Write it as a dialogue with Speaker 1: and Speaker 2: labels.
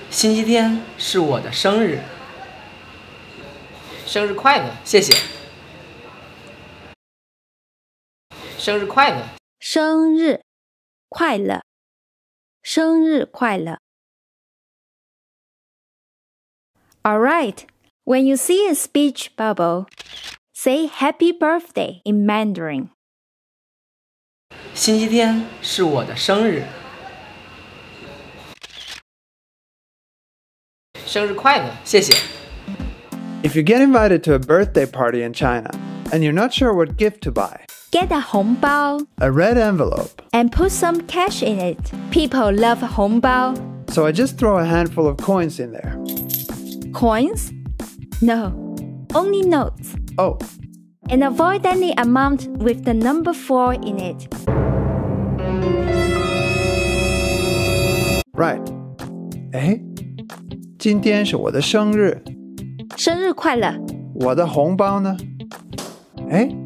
Speaker 1: 星期天是我的生日，生日快乐！谢谢。生日快乐！
Speaker 2: 生日快乐！生日快乐！ Alright, when you see a speech bubble, say happy birthday in Mandarin.
Speaker 1: 星期天是我的生日，生日快乐！谢谢。
Speaker 3: If you get invited to a birthday party in China and you're not sure what gift to buy,
Speaker 2: Get a 红包
Speaker 3: a red envelope.
Speaker 2: and put some cash in it. People love 红包.
Speaker 3: So I just throw a handful of coins in there.
Speaker 2: Coins? No, only notes.
Speaker 3: Oh,
Speaker 2: And avoid any amount with the number 4 in it.
Speaker 3: right. 哎，今天是我的生日，
Speaker 2: 生日快乐！
Speaker 3: 我的红包呢？哎，